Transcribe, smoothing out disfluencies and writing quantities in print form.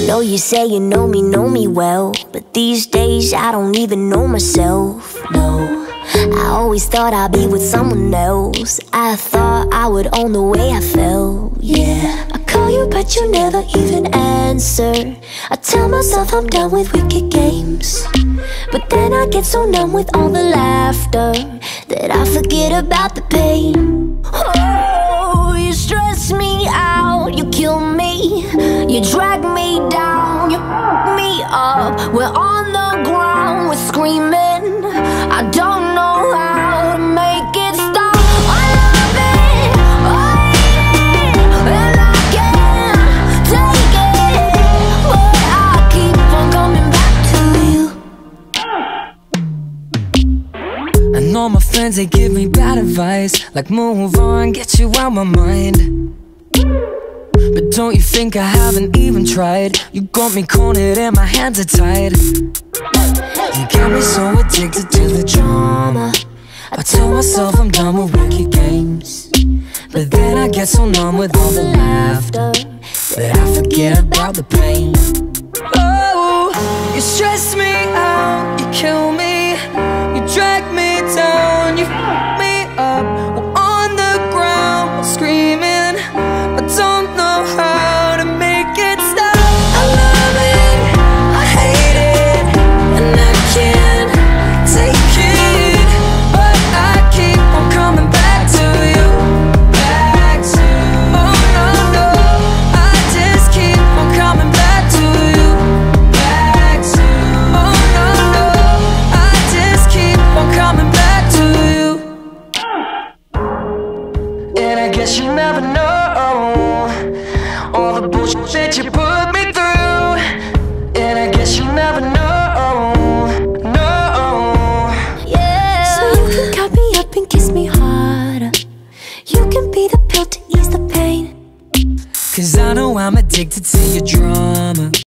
know you say you know me well, but these days I don't even know myself, no. I always thought I'd be with someone else. I thought I would own the way I felt, yeah. I call you but you never even answer. I tell myself I'm done with wicked games, but then I get so numb with all the laughter that I forget about the pain. Oh, you stress me out, you kill me, you drag me down, you fuck me up. We're on the ground, we're screaming. I don't know how to make it stop. I love it, I hate it, and I can't take it, but I keep on coming back to you. And all my friends, they give me bad advice, like move on, get you out my mind. But don't you think I haven't even tried? You got me cornered and my hands are tied. You got me so addicted to the drama. I tell myself I'm done with wicked games, but then I get so numb with all the laughter that I forget about the pain. Oh, you stress me out, you kill me, you drag me down, you fuck me up. We're on the ground, we're screaming. I don't know how to make it stop. I love it, I hate it, and I can't take it, but I keep on coming back to you. Back to you. Oh no, no, I just keep on coming back to you. Back to you. Oh no, no, I just keep on coming back to you. And I guess you never know all the bullshit that you put me through. And I guess you never know, no. Yeah. So you can cut me up and kiss me harder. You can be the pill to ease the pain, 'Cause I know I'm addicted to your drama.